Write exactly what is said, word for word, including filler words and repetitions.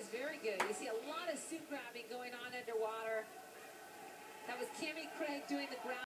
very good. You see a lot of suit grabbing going on underwater. That was Kimmy Craig doing the grab.